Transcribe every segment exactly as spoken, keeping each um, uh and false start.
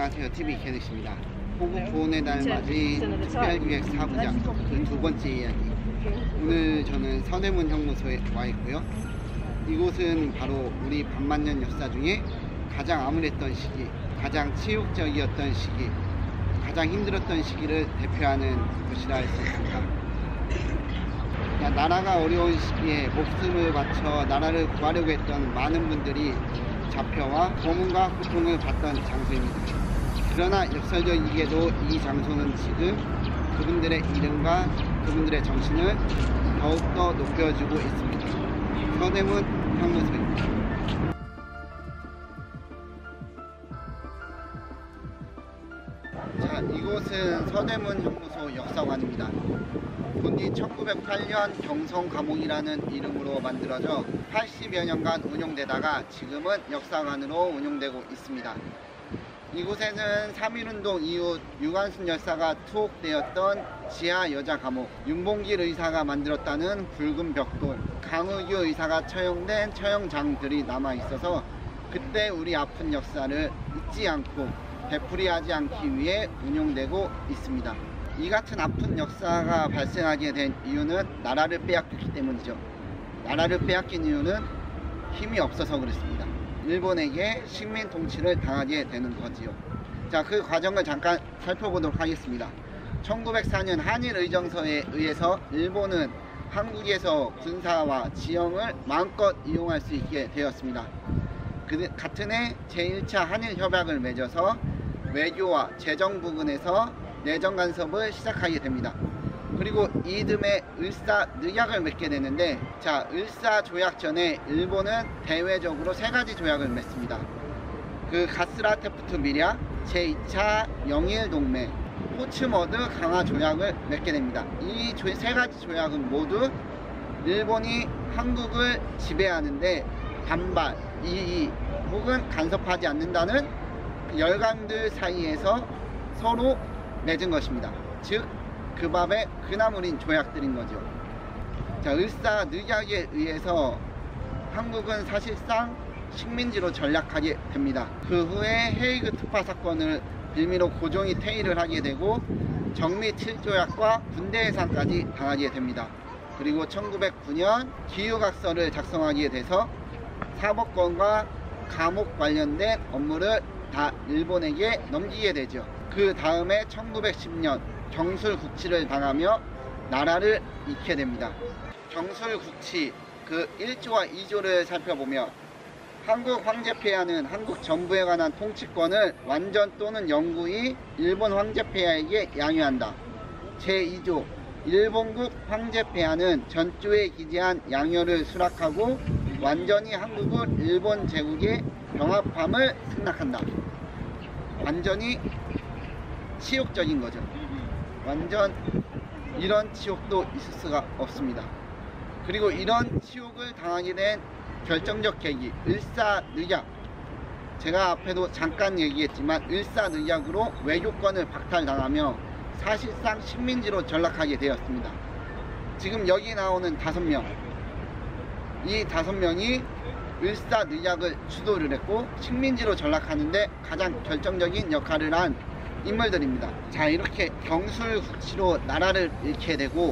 안녕하세요. 티비 캐릭입니다. 호국 보훈의 달 맞이 특별기획 사 부작 그 두 번째 이야기. 오늘 저는 서대문 형무소에 와 있고요. 이곳은 바로 우리 반만년 역사 중에 가장 암울했던 시기, 가장 치욕적이었던 시기, 가장 힘들었던 시기를 대표하는 곳이라 할 수 있습니다. 나라가 어려운 시기에 목숨을 바쳐 나라를 구하려고 했던 많은 분들이 잡혀와 고문과 고통을 받던 장소입니다. 그러나 역설적이게도 이 장소는 지금 그분들의 이름과 그분들의 정신을 더욱더 높여주고 있습니다. 서대문 형무소입니다. 자, 이곳은 서대문 형무소 역사관입니다. 본디 천구백팔 년 경성감옥이라는 이름으로 만들어져 팔십여 년간 운영되다가 지금은 역사관으로 운영되고 있습니다. 이곳에는 삼일운동 이후 유관순 열사가 투옥되었던 지하 여자 감옥, 윤봉길 의사가 만들었다는 붉은 벽돌, 강의규 의사가 처형된 처형장들이 남아있어서 그때 우리 아픈 역사를 잊지 않고 되풀이하지 않기 위해 운영되고 있습니다. 이 같은 아픈 역사가 발생하게 된 이유는 나라를 빼앗겼기 때문이죠. 나라를 빼앗긴 이유는 힘이 없어서 그렇습니다. 일본에게 식민 통치를 당하게 되는 거지요. 자, 그 과정을 잠깐 살펴보도록 하겠습니다. 천구백사 년 한일의정서에 의해서 일본은 한국에서 군사와 지형을 마음껏 이용할 수 있게 되었습니다. 그 같은 해 제일 차 한일협약을 맺어서 외교와 재정 부분에서 내정 간섭을 시작하게 됩니다. 그리고 이듬해 을사늑약을 맺게 되는데, 자, 을사조약 전에 일본은 대외적으로 세 가지 조약을 맺습니다. 그 가스라테프트 밀약, 제이 차 영일동맹, 포츠머드 강화 조약을 맺게 됩니다. 이 세 가지 조약은 모두 일본이 한국을 지배하는데 반발, 이의 혹은 간섭하지 않는다는 열강들 사이에서 서로 맺은 것입니다. 즉 그 밥에 그나물인 조약들인 거죠. 자, 을사늑약에 의해서 한국은 사실상 식민지로 전락하게 됩니다. 그 후에 헤이그 특파 사건을 빌미로 고종이 퇴위를 하게 되고 정미 칠 조약과 군대 해산까지 당하게 됩니다. 그리고 천구백구 년 기후각서를 작성하게 돼서 사법권과 감옥 관련된 업무를 다 일본에게 넘기게 되죠. 그 다음에 천구백십 년 경술국치를 당하며 나라를 잃게 됩니다. 경술국치 그 일 조와 이 조를 살펴보면 한국 황제폐하는 한국 전부에 관한 통치권을 완전 또는 영구히 일본 황제폐하에게 양유한다. 제이 조 일본국 황제폐하는 전주에 기재한 양요를 수락하고 완전히 한국을 일본 제국의 병합함을 승낙한다. 완전히 치욕적인 거죠. 완전 이런 치욕도 있을 수가 없습니다. 그리고 이런 치욕을 당하게 된 결정적 계기, 을사늑약. 제가 앞에도 잠깐 얘기했지만 을사늑약으로 외교권을 박탈당하며 사실상 식민지로 전락하게 되었습니다. 지금 여기 나오는 다섯 명, 이 다섯 명이 을사늑약을 주도를 했고 식민지로 전락하는데 가장 결정적인 역할을 한 인물들입니다. 자, 이렇게 경술국치로 나라를 잃게 되고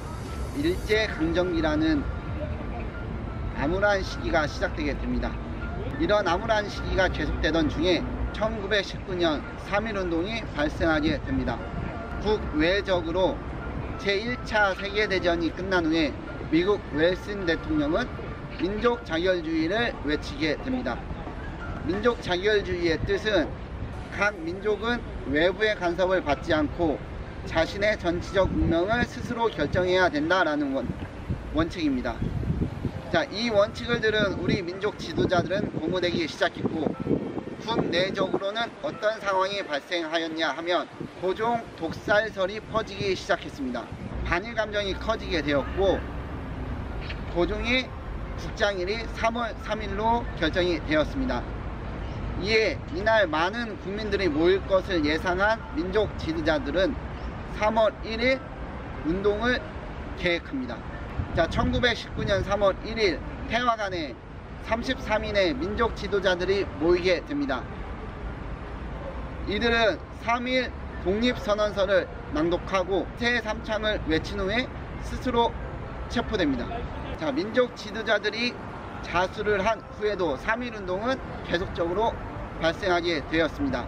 일제강점기라는 암울한 시기가 시작되게 됩니다. 이런 암울한 시기가 계속되던 중에 천구백십구 년 삼일운동이 발생하게 됩니다. 국외적으로 제일 차 세계대전이 끝난 후에 미국 웰슨 대통령은 민족 자결주의를 외치게 됩니다. 민족 자결주의의 뜻은 각 민족은 외부의 간섭을 받지 않고 자신의 전체적 운명을 스스로 결정해야 된다라는 원, 원칙입니다. 자, 이 원칙을 들은 우리 민족 지도자들은 고무되기 시작했고 국내적으로는 어떤 상황이 발생하였냐 하면 고종 독살설이 퍼지기 시작했습니다. 반일 감정이 커지게 되었고 고종의 국장일이 삼월 삼일로 결정이 되었습니다. 이에 이날 많은 국민들이 모일 것을 예상한 민족 지도자들은 삼월 일일 운동을 계획합니다. 자, 천구백십구 년 삼월 일일 태화관에 삼십삼 인의 민족 지도자들이 모이게 됩니다. 이들은 삼 일 독립선언서를 낭독하고 새삼창을 외친 후에 스스로 체포됩니다. 자, 민족 지도자들이 자수를 한 후에도 삼 일 운동은 계속적으로 발생하게 되었습니다.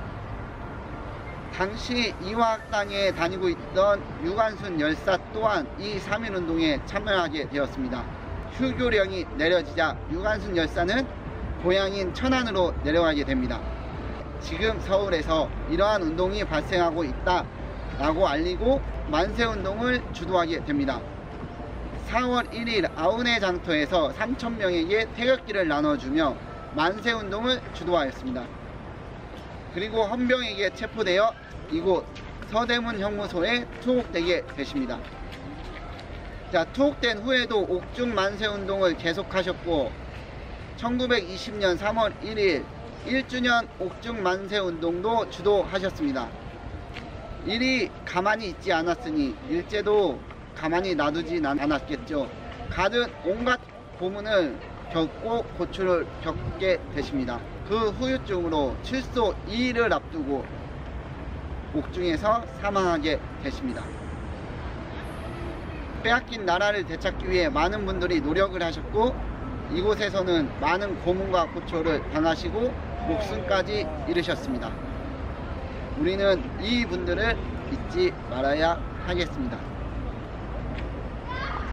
당시 이화학당에 다니고 있던 유관순 열사 또한 이 삼 일 운동에 참여하게 되었습니다. 휴교령이 내려지자 유관순 열사는 고향인 천안으로 내려가게 됩니다. 지금 서울에서 이러한 운동이 발생하고 있다 라고 알리고 만세운동을 주도하게 됩니다. 사월 일일 아우네 장터에서 삼천 명에게 태극기를 나눠주며 만세운동을 주도하였습니다. 그리고 헌병에게 체포되어 이곳 서대문 형무소에 투옥되게 되십니다. 자, 투옥된 후에도 옥중 만세운동을 계속하셨고 천구백이십 년 삼월 일일 일 주년 옥중 만세운동도 주도하셨습니다. 일이 가만히 있지 않았으니 일제도 가만히 놔두진 않았겠죠. 가득 온갖 고문을 겪고 고초를 겪게 되십니다. 그 후유증으로 칠소 이 일을 앞두고 옥중에서 사망하게 되십니다. 빼앗긴 나라를 되찾기 위해 많은 분들이 노력을 하셨고 이곳에서는 많은 고문과 고초를 당하시고 목숨까지 잃으셨습니다. 우리는 이 분들을 잊지 말아야 하겠습니다.